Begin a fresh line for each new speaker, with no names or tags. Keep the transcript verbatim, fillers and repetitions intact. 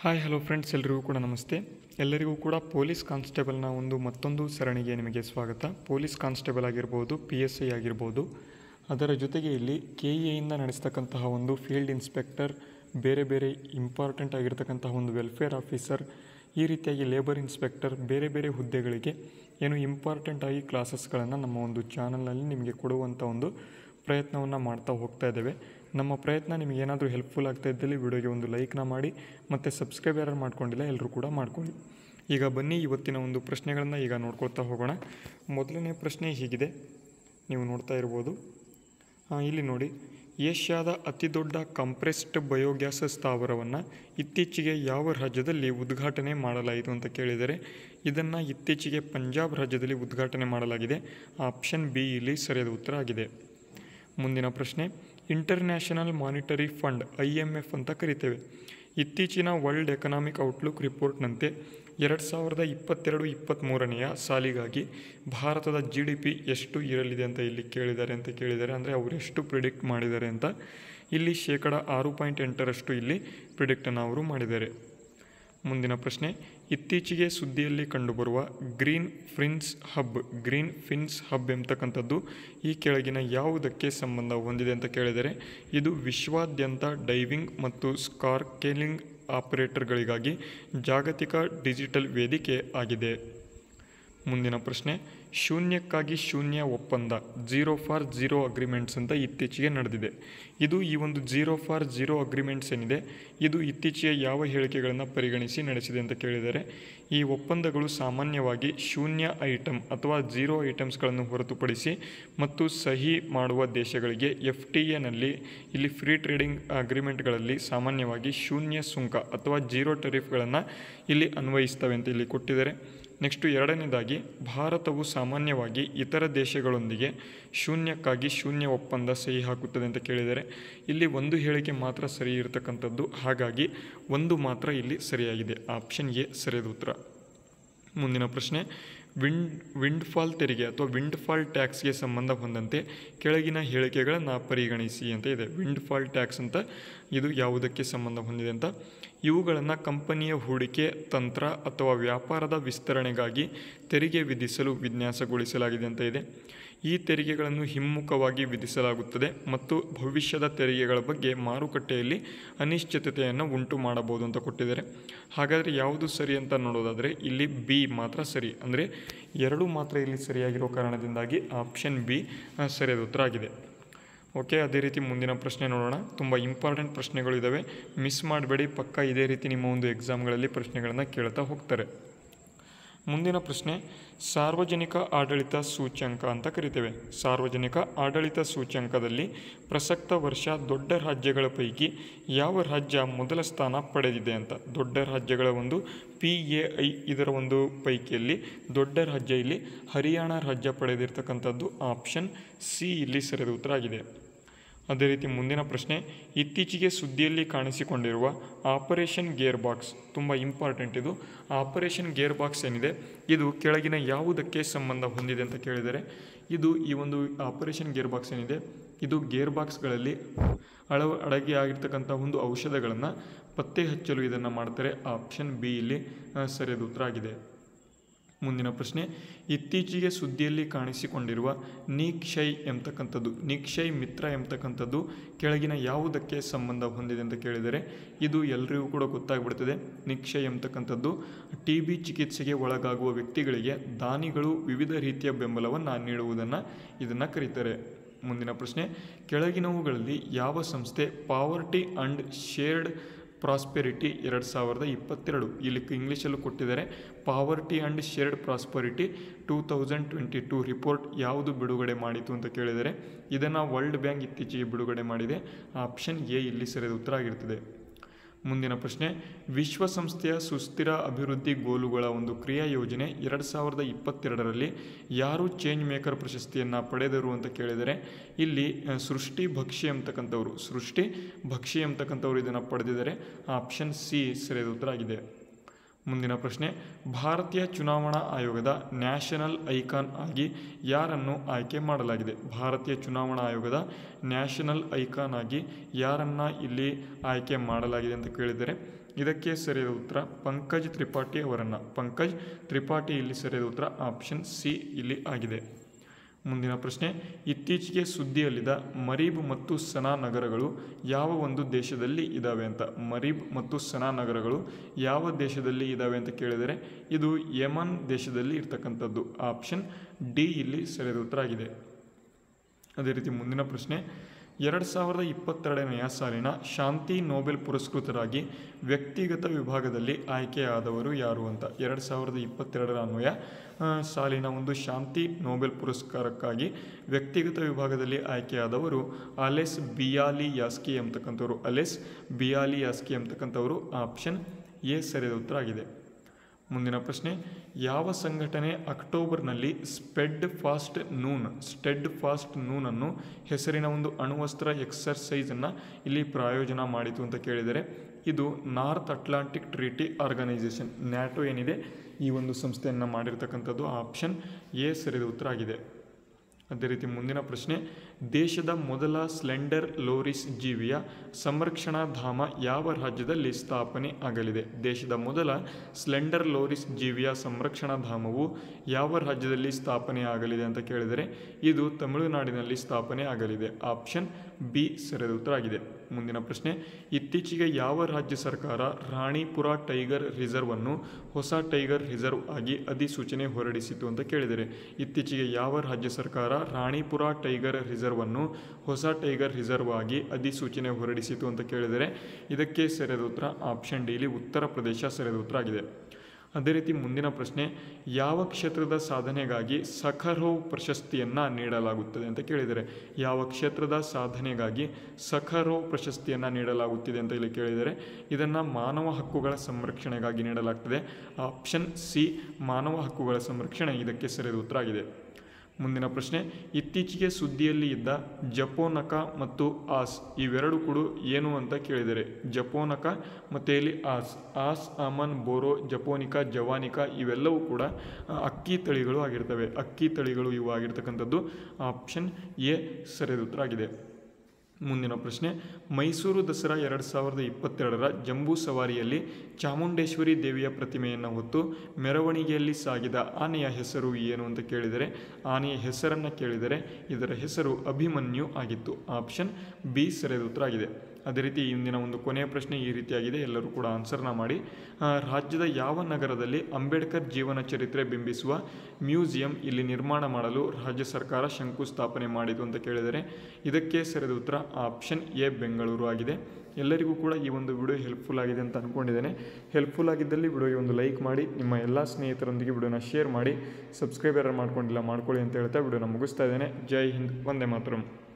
Hi hello friends, ಎಲ್ಲರಿಗೂ ಕೂಡ ನಮಸ್ತೆ. ಎಲ್ಲರಿಗೂ ಕೂಡ ಪೊಲೀಸ್ ಕಾನ್ಸ್ಟೇಬಲ್ನ ಒಂದು ಮತ್ತೊಂದು ಸರಣಿಗೆ ನಿಮಗೆ ಸ್ವಾಗತ. ಪೊಲೀಸ್ ಕಾನ್ಸ್ಟೇಬಲ್ ಆಗಿರ್ಬೋದು, ಪಿ ಎಸ್ ಐ ಆಗಿರ್ಬೋದು, ಅದರ ಜೊತೆಗೆ ಇಲ್ಲಿ ಕೆ ಇ ಎಯಿಂದ ನಡೆಸ್ತಕ್ಕಂತಹ ಒಂದು ಫೀಲ್ಡ್ ಇನ್ಸ್ಪೆಕ್ಟರ್, ಬೇರೆ ಬೇರೆ ಇಂಪಾರ್ಟೆಂಟ್ ಆಗಿರ್ತಕ್ಕಂತಹ ಒಂದು ವೆಲ್ಫೇರ್ ಆಫೀಸರ್, ಈ ರೀತಿಯಾಗಿ ಲೇಬರ್ ಇನ್ಸ್ಪೆಕ್ಟರ್, ಬೇರೆ ಬೇರೆ ಹುದ್ದೆಗಳಿಗೆ ಏನು ಇಂಪಾರ್ಟೆಂಟಾಗಿ ಕ್ಲಾಸಸ್ಗಳನ್ನು ನಮ್ಮ ಒಂದು ಚಾನಲ್ನಲ್ಲಿ ನಿಮಗೆ ಕೊಡುವಂಥ ಒಂದು ಪ್ರಯತ್ನವನ್ನು ಮಾಡ್ತಾ ಹೋಗ್ತಾ ಇದ್ದೇವೆ. ನಮ್ಮ ಪ್ರಯತ್ನ ನಿಮಗೆ ಏನಾದರೂ ಹೆಲ್ಪ್ಫುಲ್ ಆಗ್ತಾ ಇದ್ದಲ್ಲಿ ವಿಡಿಯೋಗೆ ಒಂದು ಲೈಕ್ನ ಮಾಡಿ, ಮತ್ತು ಸಬ್ಸ್ಕ್ರೈಬ್ ಯಾರು ಮಾಡ್ಕೊಂಡಿಲ್ಲ ಎಲ್ಲರೂ ಕೂಡ ಮಾಡ್ಕೊಳ್ಳಿ. ಈಗ ಬನ್ನಿ ಇವತ್ತಿನ ಒಂದು ಪ್ರಶ್ನೆಗಳನ್ನು ಈಗ ನೋಡ್ಕೊಳ್ತಾ ಹೋಗೋಣ. ಮೊದಲನೇ ಪ್ರಶ್ನೆ ಹೀಗಿದೆ, ನೀವು ನೋಡ್ತಾ ಇರ್ಬೋದು. ಇಲ್ಲಿ ನೋಡಿ, ಏಷ್ಯಾದ ಅತಿ ದೊಡ್ಡ ಕಂಪ್ರೆಸ್ಡ್ ಬಯೋಗ್ಯಾಸ್ ಸ್ಥಾವರವನ್ನು ಇತ್ತೀಚೆಗೆ ಯಾವ ರಾಜ್ಯದಲ್ಲಿ ಉದ್ಘಾಟನೆ ಮಾಡಲಾಯಿತು ಅಂತ ಕೇಳಿದರೆ, ಇದನ್ನು ಇತ್ತೀಚೆಗೆ ಪಂಜಾಬ್ ರಾಜ್ಯದಲ್ಲಿ ಉದ್ಘಾಟನೆ ಮಾಡಲಾಗಿದೆ. ಆಪ್ಷನ್ ಬಿ ಇಲ್ಲಿ ಸರಿಯಾದ ಉತ್ತರ ಆಗಿದೆ. ಮುಂದಿನ ಪ್ರಶ್ನೆ, international monetary fund I M F ಅಂತ ಕರಿತೇವೆ. ಇತ್ತೀಚಿನ ವರ್ಲ್ಡ್ ಎಕನಾಮಿಕ್ ಔಟ್ಲುಕ್ ರಿಪೋರ್ಟ್ನಂತೆ ಎರಡು ಸಾವಿರದ ಇಪ್ಪತ್ತೆರಡು ಇಪ್ಪತ್ತ್ಮೂರನೆಯ ಸಾಲಿಗಾಗಿ ಭಾರತದ ಜಿ ಡಿ ಪಿ ಎಷ್ಟು ಇರಲಿದೆ ಅಂತ ಇಲ್ಲಿ ಕೇಳಿದ್ದಾರೆ ಅಂತ ಕೇಳಿದ್ದಾರೆ ಅಂದರೆ ಅವರು ಎಷ್ಟು ಪ್ರಿಡಿಕ್ಟ್ ಮಾಡಿದ್ದಾರೆ ಅಂತ. ಇಲ್ಲಿ ಶೇಕಡ ಆರು ಪಾಯಿಂಟ್ ಎಂಟರಷ್ಟು ಇಲ್ಲಿ ಪ್ರಿಡಿಕ್ಟನ್ನು ಅವರು ಮಾಡಿದ್ದಾರೆ. ಮುಂದಿನ ಪ್ರಶ್ನೆ, ಇತ್ತೀಚೆಗೆ ಸುದ್ದಿಯಲ್ಲಿ ಕಂಡುಬರುವ green fins hub green fins hub ಎಂಬತಕ್ಕಂಥದ್ದು ಈ ಕೆಳಗಿನ ಯಾವುದಕ್ಕೆ ಸಂಬಂಧ ಹೊಂದಿದೆ ಅಂತ ಕೇಳಿದರೆ, ಇದು ವಿಶ್ವಾದ್ಯಂತ ಡೈವಿಂಗ್ ಮತ್ತು ಸ್ಕಾರ್ಕೆಲಿಂಗ್ ಆಪರೇಟರ್ಗಳಿಗಾಗಿ ಜಾಗತಿಕ ಡಿಜಿಟಲ್ ವೇದಿಕೆ ಆಗಿದೆ. ಮುಂದಿನ ಪ್ರಶ್ನೆ, ಶೂನ್ಯಕ್ಕಾಗಿ ಶೂನ್ಯ ಒಪ್ಪಂದ ಝೀರೋ ಫಾರ್ ಝೀರೋ ಅಗ್ರಿಮೆಂಟ್ಸ್ ಅಂತ ಇತ್ತೀಚೆಗೆ ನಡೆದಿದೆ. ಇದು ಈ ಒಂದು ಝೀರೋ ಫಾರ್ ಝೀರೋ ಅಗ್ರಿಮೆಂಟ್ಸ್ ಏನಿದೆ, ಇದು ಇತ್ತೀಚೆಗೆ ಯಾವ ಹೇಳಿಕೆಗಳನ್ನು ಪರಿಗಣಿಸಿ ನಡೆಸಿದೆ ಅಂತ ಕೇಳಿದರೆ, ಈ ಒಪ್ಪಂದಗಳು ಸಾಮಾನ್ಯವಾಗಿ ಶೂನ್ಯ ಐಟಮ್ ಅಥವಾ ಝೀರೋ ಐಟಮ್ಸ್ಗಳನ್ನು ಹೊರತುಪಡಿಸಿ ಮತ್ತು ಸಹಿ ಮಾಡುವ ದೇಶಗಳಿಗೆ ಎಫ್ ಟಿ ಎನಲ್ಲಿ ಇಲ್ಲಿ ಫ್ರೀ ಟ್ರೇಡಿಂಗ್ ಅಗ್ರಿಮೆಂಟ್ಗಳಲ್ಲಿ ಸಾಮಾನ್ಯವಾಗಿ ಶೂನ್ಯ ಸುಂಕ ಅಥವಾ ಝೀರೋ ಟೆರಿಫ್ಗಳನ್ನು ಇಲ್ಲಿ ಅನ್ವಯಿಸ್ತವೆ ಅಂತ ಇಲ್ಲಿ ಕೊಟ್ಟಿದ್ದಾರೆ. ನೆಕ್ಸ್ಟು ಎರಡನೇದಾಗಿ, ಭಾರತವು ಸಾಮಾನ್ಯವಾಗಿ ಇತರ ದೇಶಗಳೊಂದಿಗೆ ಶೂನ್ಯಕ್ಕಾಗಿ ಶೂನ್ಯ ಒಪ್ಪಂದ ಸಹಿ ಹಾಕುತ್ತದೆ ಅಂತ ಕೇಳಿದರೆ, ಇಲ್ಲಿ ಒಂದು ಹೇಳಿಕೆ ಮಾತ್ರ ಸರಿ ಇರತಕ್ಕಂಥದ್ದು, ಹಾಗಾಗಿ ಒಂದು ಮಾತ್ರ ಇಲ್ಲಿ ಸರಿಯಾಗಿದೆ. ಆಪ್ಷನ್ ಎ ಸರಿಯಾದ ಉತ್ತರ. ಮುಂದಿನ ಪ್ರಶ್ನೆ, ವಿಂಡ್ ವಿಂಡ್ಫಾಲ್ ತೆರಿಗೆ ಅಥವಾ ವಿಂಡ್ಫಾಲ್ ಟ್ಯಾಕ್ಸ್ಗೆ ಸಂಬಂಧ ಹೊಂದಂತೆ ಕೆಳಗಿನ ಹೇಳಿಕೆಗಳನ್ನು ಪರಿಗಣಿಸಿ ಅಂತ ಇದೆ. ವಿಂಡ್ಫಾಲ್ ಟ್ಯಾಕ್ಸ್ ಅಂತ ಇದು ಯಾವುದಕ್ಕೆ ಸಂಬಂಧ ಹೊಂದಿದೆ ಅಂತ, ಇವುಗಳನ್ನು ಕಂಪನಿಯ ಹೂಡಿಕೆ ತಂತ್ರ ಅಥವಾ ವ್ಯಾಪಾರದ ವಿಸ್ತರಣೆಗಾಗಿ ತೆರಿಗೆ ವಿಧಿಸಲು ವಿನ್ಯಾಸಗೊಳಿಸಲಾಗಿದೆ ಅಂತ ಇದೆ. ಈ ತೆರಿಗೆಗಳನ್ನು ಹಿಮ್ಮುಖವಾಗಿ ವಿಧಿಸಲಾಗುತ್ತದೆ ಮತ್ತು ಭವಿಷ್ಯದ ತೆರಿಗೆಗಳ ಬಗ್ಗೆ ಮಾರುಕಟ್ಟೆಯಲ್ಲಿ ಅನಿಶ್ಚಿತತೆಯನ್ನು ಉಂಟು ಮಾಡಬಹುದು ಅಂತ ಕೊಟ್ಟಿದ್ದಾರೆ. ಹಾಗಾದರೆ ಯಾವುದು ಸರಿ ಅಂತ ನೋಡೋದಾದರೆ ಇಲ್ಲಿ ಬಿ ಮಾತ್ರ ಸರಿ, ಅಂದರೆ ಎರಡು ಮಾತ್ರ ಇಲ್ಲಿ ಸರಿಯಾಗಿರೋ ಕಾರಣದಿಂದಾಗಿ ಆಪ್ಷನ್ ಬಿ ಸರಿಯಾದ ಉತ್ತರ ಆಗಿದೆ. ಓಕೆ, ಅದೇ ರೀತಿ ಮುಂದಿನ ಪ್ರಶ್ನೆ ನೋಡೋಣ. ತುಂಬ ಇಂಪಾರ್ಟೆಂಟ್ ಪ್ರಶ್ನೆಗಳು ಇದ್ದಾವೆ, ಮಿಸ್ ಮಾಡಬೇಡಿ. ಪಕ್ಕ ಇದೇ ರೀತಿ ನಿಮ್ಮ ಒಂದು ಎಕ್ಸಾಮ್ಗಳಲ್ಲಿ ಪ್ರಶ್ನೆಗಳನ್ನು ಕೇಳ್ತಾ ಹೋಗ್ತಾರೆ. ಮುಂದಿನ ಪ್ರಶ್ನೆ, ಸಾರ್ವಜನಿಕ ಆಡಳಿತ ಸೂಚ್ಯಂಕ ಅಂತ ಕರಿತೇವೆ. ಸಾರ್ವಜನಿಕ ಆಡಳಿತ ಸೂಚ್ಯಂಕದಲ್ಲಿ ಪ್ರಸಕ್ತ ವರ್ಷ ದೊಡ್ಡ ರಾಜ್ಯಗಳ ಪೈಕಿ ಯಾವ ರಾಜ್ಯ ಮೊದಲ ಸ್ಥಾನ ಪಡೆದಿದೆ ಅಂತ. ದೊಡ್ಡ ರಾಜ್ಯಗಳ ಒಂದು ಪಿ ಎ ಐ ಇದರ ಒಂದು ಪೈಕಿಯಲ್ಲಿ ದೊಡ್ಡ ರಾಜ್ಯ ಇಲ್ಲಿ ಹರಿಯಾಣ ರಾಜ್ಯ ಪಡೆದಿರ್ತಕ್ಕಂಥದ್ದು. ಆಪ್ಷನ್ ಸಿ ಇಲ್ಲಿ ಸರಿಯಾದ ಉತ್ತರ ಆಗಿದೆ. ಅದೇ ರೀತಿ ಮುಂದಿನ ಪ್ರಶ್ನೆ, ಇತ್ತೀಚೆಗೆ ಸುದ್ದಿಯಲ್ಲಿ ಕಾಣಿಸಿಕೊಂಡಿರುವ ಆಪರೇಷನ್ ಗೇರ್ ಬಾಕ್ಸ್, ತುಂಬ ಇಂಪಾರ್ಟೆಂಟ್ ಇದು. ಆಪರೇಷನ್ ಗೇರ್ ಬಾಕ್ಸ್ ಏನಿದೆ, ಇದು ಕೆಳಗಿನ ಯಾವುದಕ್ಕೆ ಸಂಬಂಧ ಹೊಂದಿದೆ ಅಂತ ಕೇಳಿದರೆ, ಇದು ಈ ಒಂದು ಆಪರೇಷನ್ ಗೇರ್ ಬಾಕ್ಸ್ ಏನಿದೆ, ಇದು ಗೇರ್ ಬಾಕ್ಸ್ಗಳಲ್ಲಿ ಅಳವ ಅಡಗಿ ಆಗಿರ್ತಕ್ಕಂಥ ಒಂದು ಔಷಧಗಳನ್ನು ಪತ್ತೆ ಹಚ್ಚಲು ಇದನ್ನು ಮಾಡ್ತಾರೆ. ಆಪ್ಷನ್ ಬಿ ಇಲ್ಲಿ ಸರಿಯಾದ ಉತ್ತರ ಆಗಿದೆ. ಮುಂದಿನ ಪ್ರಶ್ನೆ, ಇತ್ತೀಚೆಗೆ ಸುದ್ದಿಯಲ್ಲಿ ಕಾಣಿಸಿಕೊಂಡಿರುವ ನಿಕ್ಷಯ್ ಎಂಬತಕ್ಕಂಥದ್ದು ನಿಕ್ಷಯ್ ಮಿತ್ರ ಎಂಬತಕ್ಕಂಥದ್ದು ಕೆಳಗಿನ ಯಾವುದಕ್ಕೆ ಸಂಬಂಧ ಹೊಂದಿದೆ ಅಂತ ಕೇಳಿದರೆ, ಇದು ಎಲ್ಲರಿಗೂ ಕೂಡ ಗೊತ್ತಾಗ್ಬಿಡ್ತದೆ. ನಿಕ್ಷಯ್ ಎಂಬತಕ್ಕಂಥದ್ದು ಟಿ ಬಿ ಚಿಕಿತ್ಸೆಗೆ ಒಳಗಾಗುವ ವ್ಯಕ್ತಿಗಳಿಗೆ ದಾನಿಗಳು ವಿವಿಧ ರೀತಿಯ ಬೆಂಬಲವನ್ನು ನೀಡುವುದನ್ನು ಇದನ್ನು ಕರೀತಾರೆ. ಮುಂದಿನ ಪ್ರಶ್ನೆ, ಕೆಳಗಿನವುಗಳಲ್ಲಿ ಯಾವ ಸಂಸ್ಥೆ ಪಾವರ್ಟಿ ಅಂಡ್ ಶೇರ್ಡ್ ಪ್ರಾಸ್ಪೆರಿಟಿ ಎರಡು ಸಾವಿರದ ಇಪ್ಪತ್ತೆರಡು ಇಲ್ಲಿ ಇಂಗ್ಲೀಷಲ್ಲೂ ಕೊಟ್ಟಿದ್ದಾರೆ, poverty and shared prosperity two thousand twenty two report ಯಾವುದು ಬಿಡುಗಡೆ ಮಾಡಿತು ಅಂತ ಕೇಳಿದರೆ, ಇದನ್ನು ವರ್ಲ್ಡ್ ಬ್ಯಾಂಕ್ ಇತ್ತೀಚೆಗೆ ಬಿಡುಗಡೆ ಮಾಡಿದೆ. ಆಪ್ಷನ್ ಎ ಇಲ್ಲಿ ಸರಿಯಾದ ಉತ್ತರ ಆಗಿರ್ತದೆ. ಮುಂದಿನ ಪ್ರಶ್ನೆ, ವಿಶ್ವಸಂಸ್ಥೆಯ ಸುಸ್ಥಿರ ಅಭಿವೃದ್ಧಿ ಗೋಲುಗಳ ಒಂದು ಕ್ರಿಯಾ ಯೋಜನೆ ಎರಡು ಸಾವಿರದ ಇಪ್ಪತ್ತೆರಡರಲ್ಲಿ ಯಾರು ಚೇಂಜ್ ಮೇಕರ್ ಪ್ರಶಸ್ತಿಯನ್ನು ಪಡೆದರು ಅಂತ ಕೇಳಿದರೆ, ಇಲ್ಲಿ ಸೃಷ್ಟಿ ಭಕ್ಷಿ ಎಂಬತಕ್ಕಂಥವ್ರು ಸೃಷ್ಟಿ ಭಕ್ಷಿ ಎಂಬತಕ್ಕಂಥವ್ರು ಇದನ್ನು ಪಡೆದಿದ್ದಾರೆ. ಆಪ್ಷನ್ ಸಿ ಸರಿಯಾದ ಉತ್ತರ ಆಗಿದೆ. ಮುಂದಿನ ಪ್ರಶ್ನೆ, ಭಾರತೀಯ ಚುನಾವಣಾ ಆಯೋಗದ ನ್ಯಾಷನಲ್ ಐಕಾನ್ ಆಗಿ ಯಾರನ್ನು ಆಯ್ಕೆ ಮಾಡಲಾಗಿದೆ? ಭಾರತೀಯ ಚುನಾವಣಾ ಆಯೋಗದ ನ್ಯಾಷನಲ್ ಐಕಾನ್ ಆಗಿ ಯಾರನ್ನು ಇಲ್ಲಿ ಆಯ್ಕೆ ಮಾಡಲಾಗಿದೆ ಅಂತ ಕೇಳಿದರೆ ಇದಕ್ಕೆ ಸರಿಯಾದ ಉತ್ತರ ಪಂಕಜ್ ತ್ರಿಪಾಠಿ ಅವರನ್ನು. ಪಂಕಜ್ ತ್ರಿಪಾಠಿ ಇಲ್ಲಿ ಸರಿಯಾದ ಉತ್ತರ ಆಪ್ಷನ್ ಸಿ ಇಲ್ಲಿ ಆಗಿದೆ. ಮುಂದಿನ ಪ್ರಶ್ನೆ, ಇತ್ತೀಚೆಗೆ ಸುದ್ದಿಯಲ್ಲಿದ್ದ ಮರೀಬ್ ಮತ್ತು ಸನಾ ನಗರಗಳು ಯಾವ ಒಂದು ದೇಶದಲ್ಲಿ ಇದ್ದಾವೆ ಅಂತ. ಮರೀಬ್ ಮತ್ತು ಸನಾ ನಗರಗಳು ಯಾವ ದೇಶದಲ್ಲಿ ಇದ್ದಾವೆ ಅಂತ ಕೇಳಿದರೆ ಇದು ಯೆಮನ್ ದೇಶದಲ್ಲಿ ಇರ್ತಕ್ಕಂಥದ್ದು. ಆಪ್ಷನ್ ಡಿ ಇಲ್ಲಿ ಸರಿಯಾದ ಉತ್ತರ ಆಗಿದೆ. ಅದೇ ರೀತಿ ಮುಂದಿನ ಪ್ರಶ್ನೆ, ಎರಡು ಸಾವಿರದ ಇಪ್ಪತ್ತೆರಡನೆಯ ಸಾಲಿನ ಶಾಂತಿ ನೊಬೆಲ್ ಪುರಸ್ಕೃತರಾಗಿ ವ್ಯಕ್ತಿಗತ ವಿಭಾಗದಲ್ಲಿ ಆಯ್ಕೆಯಾದವರು ಯಾರು ಅಂತ. ಎರಡು ಸಾವಿರದ ಇಪ್ಪತ್ತೆರಡರ ಅನ್ವಯ ಸಾಲಿನ ಒಂದು ಶಾಂತಿ ನೊಬೆಲ್ ಪುರಸ್ಕಾರಕ್ಕಾಗಿ ವ್ಯಕ್ತಿಗತ ವಿಭಾಗದಲ್ಲಿ ಆಯ್ಕೆಯಾದವರು ಅಲೆಸ್ ಬಿಯಾಲಿಯಾಸ್ಕಿ ಎಂಬತಕ್ಕಂಥವ್ರು. ಅಲೆಸ್ ಬಿಯಾಲಿಯಾಸ್ಕಿ ಎಂಬತಕ್ಕಂಥವರು ಆಪ್ಷನ್ ಎ ಸರಿಯಾದ ಉತ್ತರ ಆಗಿದೆ. ಮುಂದಿನ ಪ್ರಶ್ನೆ, ಯಾವ ಸಂಘಟನೆ ಅಕ್ಟೋಬರ್ನಲ್ಲಿ Steadfast Noon Steadfast ನೂನನ್ನು ಹೆಸರಿನ ಒಂದು ಅಣುವಸ್ತ್ರ ಎಕ್ಸರ್ಸೈಸನ್ನು ಇಲ್ಲಿ ಪ್ರಾಯೋಜನ ಮಾಡಿತು ಅಂತ ಕೇಳಿದರೆ ಇದು North Atlantic Treaty Organisation, NATO ಏನಿದೆ ಈ ಒಂದು ಸಂಸ್ಥೆಯನ್ನು ಮಾಡಿರ್ತಕ್ಕಂಥದ್ದು. ಆಪ್ಷನ್ ಎ ಸರಿಯಾದ ಉತ್ತರ ಆಗಿದೆ. ಅದೇ ರೀತಿ ಮುಂದಿನ ಪ್ರಶ್ನೆ, ದೇಶದ ಮೊದಲ ಸ್ಲೆಂಡರ್ ಲೋರಿಸ್ ಜೀವಿಯ ಸಂರಕ್ಷಣಾ ಧಾಮ ಯಾವ ರಾಜ್ಯದಲ್ಲಿ ಸ್ಥಾಪನೆ ಆಗಲಿದೆ? ದೇಶದ ಮೊದಲ ಸ್ಲೆಂಡರ್ ಲೋರಿಸ್ ಜೀವಿಯ ಸಂರಕ್ಷಣಾ ಧಾಮವು ಯಾವ ರಾಜ್ಯದಲ್ಲಿ ಸ್ಥಾಪನೆ ಆಗಲಿದೆ ಅಂತ ಕೇಳಿದರೆ ಇದು ತಮಿಳುನಾಡಿನಲ್ಲಿ ಸ್ಥಾಪನೆ ಆಗಲಿದೆ. ಆಪ್ಷನ್ ಬಿ ಸರಿಯಾದ ಉತ್ತರ ಆಗಿದೆ. ಮುಂದಿನ ಪ್ರಶ್ನೆ, ಇತ್ತೀಚೆಗೆ ಯಾವ ರಾಜ್ಯ ಸರ್ಕಾರ ರಾಣಿಪುರ ಟೈಗರ್ ರಿಸರ್ವನ್ನು ಹೊಸ ಟೈಗರ್ ರಿಸರ್ವ್ ಆಗಿ ಅಧಿಸೂಚನೆ ಹೊರಡಿಸಿತು ಅಂತ ಕೇಳಿದರೆ ಇತ್ತೀಚೆಗೆ ಯಾವ ರಾಜ್ಯ ಸರ್ಕಾರ ರಾಣಿಪುರ ಟೈಗರ್ ರಿಸರ್ವನ್ನು ಹೊಸ ಟೈಗರ್ ರಿಸರ್ವ್ ಆಗಿ ಅಧಿಸೂಚನೆ ಹೊರಡಿಸಿತು ಅಂತ ಕೇಳಿದರೆ ಇದಕ್ಕೆ ಸರಿಯಾದ ಉತ್ತರ ಆಪ್ಷನ್ ಡಿ ಇಲ್ಲಿ ಉತ್ತರ ಪ್ರದೇಶ ಸರಿಯಾದ ಉತ್ತರ ಆಗಿದೆ. ಅದೇ ರೀತಿ ಮುಂದಿನ ಪ್ರಶ್ನೆ, ಯಾವ ಕ್ಷೇತ್ರದ ಸಾಧನೆಗಾಗಿ ಸಖರೋವ್ ಪ್ರಶಸ್ತಿಯನ್ನು ನೀಡಲಾಗುತ್ತದೆ ಅಂತ ಕೇಳಿದರೆ ಯಾವ ಕ್ಷೇತ್ರದ ಸಾಧನೆಗಾಗಿ ಸಖರೋವ್ ಪ್ರಶಸ್ತಿಯನ್ನು ನೀಡಲಾಗುತ್ತಿದೆ ಅಂತ ಇಲ್ಲಿ ಕೇಳಿದರೆ ಇದನ್ನು ಮಾನವ ಹಕ್ಕುಗಳ ಸಂರಕ್ಷಣೆಗಾಗಿ ನೀಡಲಾಗ್ತದೆ. ಆಪ್ಷನ್ ಸಿ ಮಾನವ ಹಕ್ಕುಗಳ ಸಂರಕ್ಷಣೆ ಇದಕ್ಕೆ ಸರಿಯಾದ ಉತ್ತರ ಆಗಿದೆ. ಮುಂದಿನ ಪ್ರಶ್ನೆ, ಇತ್ತೀಚೆಗೆ ಸುದ್ದಿಯಲ್ಲಿ ಇದ್ದ ಜಪೋನಕ ಮತ್ತು ಆಸ್ ಇವೆರಡು ಕೂಡ ಏನು ಅಂತ ಕೇಳಿದರೆ ಜಪೋನಕ ಮತ್ತು ಇಲ್ಲಿ ಆಸ್ ಆಸ್ ಆಮನ್ ಬೋರೋ ಜಪೋನಿಕಾ ಜವಾನಿಕಾ ಇವೆಲ್ಲವೂ ಕೂಡ ಅಕ್ಕಿ ತಳಿಗಳು ಆಗಿರ್ತವೆ. ಅಕ್ಕಿ ತಳಿಗಳು ಇವು ಆಗಿರ್ತಕ್ಕಂಥದ್ದು. ಆಪ್ಷನ್ ಎ ಸರಿಯಾದ ಉತ್ತರ ಆಗಿದೆ. ಮುಂದಿನ ಪ್ರಶ್ನೆ, ಮೈಸೂರು ದಸರಾ ಎರಡು ಸಾವಿರದ ಇಪ್ಪತ್ತೆರಡರ ಜಂಬೂ ಸವಾರಿಯಲ್ಲಿ ಚಾಮುಂಡೇಶ್ವರಿ ದೇವಿಯ ಪ್ರತಿಮೆಯನ್ನು ಹೊತ್ತು ಮೆರವಣಿಗೆಯಲ್ಲಿ ಸಾಗಿದ ಆನೆಯ ಹೆಸರು ಏನು ಅಂತ ಕೇಳಿದರೆ ಆನೆಯ ಹೆಸರನ್ನು ಕೇಳಿದರೆ ಇದರ ಹೆಸರು ಅಭಿಮನ್ಯು ಆಗಿತ್ತು. ಆಪ್ಷನ್ ಬಿ ಸರಿಯಾದ ಉತ್ತರ ಆಗಿದೆ. ಅದೇ ರೀತಿ ಇಂದಿನ ಒಂದು ಕೊನೆಯ ಪ್ರಶ್ನೆ ಈ ರೀತಿಯಾಗಿದೆ, ಎಲ್ಲರೂ ಕೂಡ ಆನ್ಸರ್ನ ಮಾಡಿ. ರಾಜ್ಯದ ಯಾವ ನಗರದಲ್ಲಿ ಅಂಬೇಡ್ಕರ್ ಜೀವನ ಚರಿತ್ರೆ ಬಿಂಬಿಸುವ ಮ್ಯೂಸಿಯಂ ಇಲ್ಲಿ ನಿರ್ಮಾಣ ಮಾಡಲು ರಾಜ್ಯ ಸರ್ಕಾರ ಶಂಕುಸ್ಥಾಪನೆ ಮಾಡಿತು ಅಂತ ಕೇಳಿದರೆ ಇದಕ್ಕೆ ಸರಿಯಾದ ಉತ್ತರ ಆಪ್ಷನ್ ಎ ಬೆಂಗಳೂರು ಆಗಿದೆ. ಎಲ್ಲರಿಗೂ ಕೂಡ ಈ ಒಂದು ವಿಡಿಯೋ ಹೆಲ್ಪ್ಫುಲ್ ಆಗಿದೆ ಅಂತ ಅಂದ್ಕೊಂಡಿದ್ದೇನೆ. ಹೆಲ್ಪ್ಫುಲ್ ಆಗಿದ್ದಲ್ಲಿ ವಿಡಿಯೋಗೆ ಒಂದು ಲೈಕ್ ಮಾಡಿ, ನಿಮ್ಮ ಎಲ್ಲ ಸ್ನೇಹಿತರೊಂದಿಗೆ ವಿಡಿಯೋನ ಶೇರ್ ಮಾಡಿ, ಸಬ್ಸ್ಕ್ರೈಬ್ ಯಾರು ಮಾಡ್ಕೊಂಡಿಲ್ಲ ಮಾಡ್ಕೊಳ್ಳಿ ಅಂತ ಹೇಳ್ತಾ ವಿಡಿಯೋನ ಮುಗಿಸ್ತಾ ಇದ್ದೇನೆ. ಜೈ ಹಿಂದ್, ವಂದೇ ಮಾತರಂ.